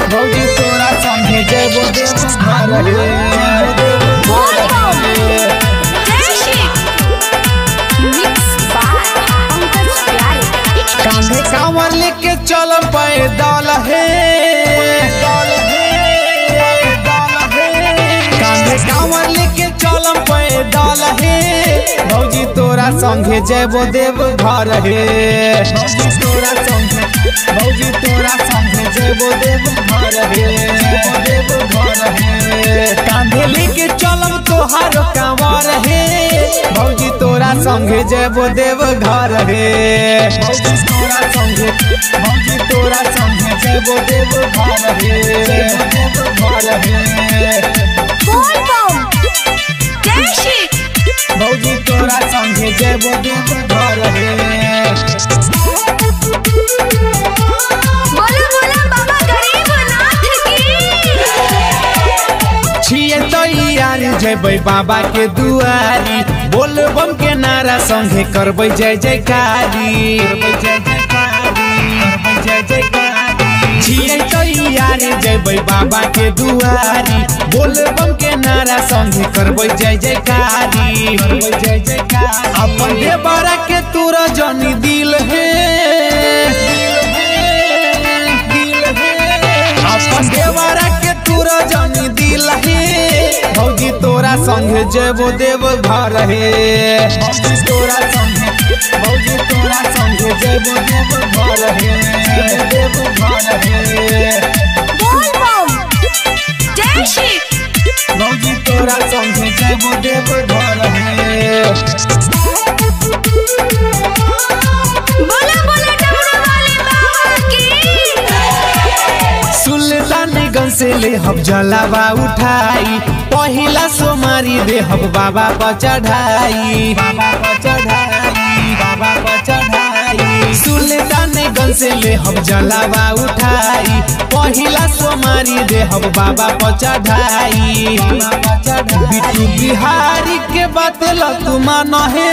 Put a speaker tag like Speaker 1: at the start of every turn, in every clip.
Speaker 1: भौजी तोरा संगे जेबो देव घर कांधे कांवर लेके चल पैदल हे कांधे कांवर लेके चल पैदल हे भौजी तोरा संगे जेबो देव घर हे भौजी तोरा संगे जेबो देव घर हे कांधे लेके चलम तोहार कांवर हे भौजी तोरा संगे जेबो देव घर हे भौजी तोरा संगे जेबो देव घर हे भौजी तोरा संगे जेबो देव घर हे जेबै बाबा के दुआरी बोलबम के नारा संगे करबै जय जयकारी जेबै बाबा के दुआरी बोलबम के नारा संगे करबै जय जयकारी अपन देवरा के तोरा जनी दिल हे अपन देवरा के तोरा जनी दिल हे भौजी तोरा संगे जेबो देव घर हे भौजी तोरा संगे जेबो देव घर हे भौजी तोरा संगे जेबो देव घर हे सुल्तानगंज से ले हम जलावा उठाई पहिला सोमारी दे हम बाबा पर चढ़ाई सुल्तानगंज से ले हम जलावा उठाई पहिला सोमारी दे हम बाबा पर चढ़ाई बिट्टू बिहारी के बात ल तू मान हे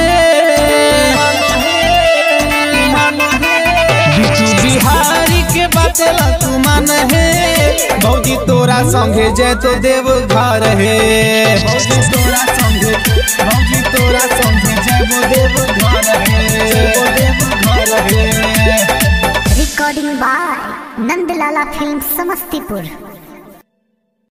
Speaker 1: बिट्टू बिहारी के बात ल तू मान हे भौजी तोरा संगे जेतो देव घर हे भौजी तोरा संगे जेबो देव घर हे
Speaker 2: recording by Nandlala film Samastipur.